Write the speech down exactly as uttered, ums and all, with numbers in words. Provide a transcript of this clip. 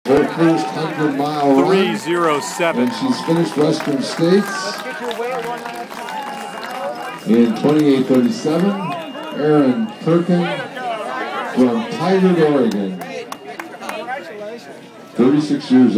her first hundred mile run. three oh seven. And she's finished Western States in twenty-eight thirty-seven. Erin Perkin from Tigard, Oregon. thirty-six years old.